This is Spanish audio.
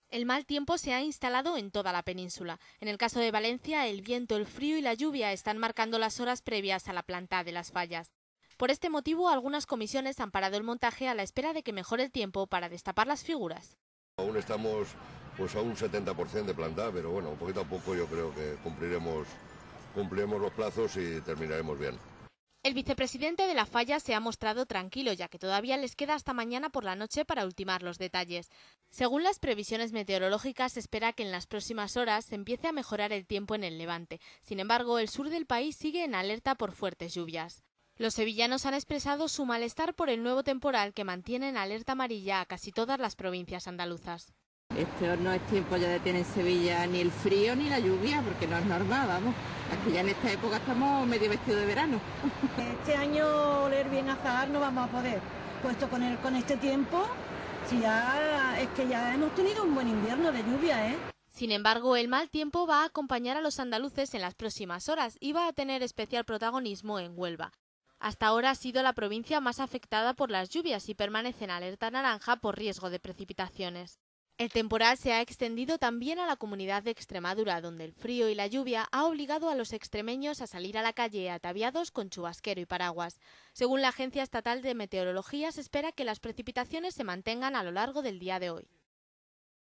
El mal tiempo se ha instalado en toda la península. En el caso de Valencia, el viento, el frío y la lluvia están marcando las horas previas a la planta de las fallas. Por este motivo, algunas comisiones han parado el montaje a la espera de que mejore el tiempo para destapar las figuras. Aún estamos a un 70% de planta, pero bueno, poquito a poco yo creo que cumpliremos los plazos y terminaremos bien. El vicepresidente de la falla se ha mostrado tranquilo, ya que todavía les queda hasta mañana por la noche para ultimar los detalles. Según las previsiones meteorológicas, se espera que en las próximas horas se empiece a mejorar el tiempo en el levante. Sin embargo, el sur del país sigue en alerta por fuertes lluvias. Los sevillanos han expresado su malestar por el nuevo temporal que mantiene en alerta amarilla a casi todas las provincias andaluzas. Este no es tiempo ya de tener en Sevilla ni el frío ni la lluvia, porque no es normal, vamos. Aquí ya en esta época estamos medio vestidos de verano. Este año oler bien a azahar no vamos a poder, puesto con este tiempo, si ya es que ya hemos tenido un buen invierno de lluvia, ¿eh? Sin embargo, el mal tiempo va a acompañar a los andaluces en las próximas horas y va a tener especial protagonismo en Huelva. Hasta ahora ha sido la provincia más afectada por las lluvias y permanece en alerta naranja por riesgo de precipitaciones. El temporal se ha extendido también a la comunidad de Extremadura, donde el frío y la lluvia ha obligado a los extremeños a salir a la calle ataviados con chubasquero y paraguas. Según la Agencia Estatal de Meteorología, se espera que las precipitaciones se mantengan a lo largo del día de hoy.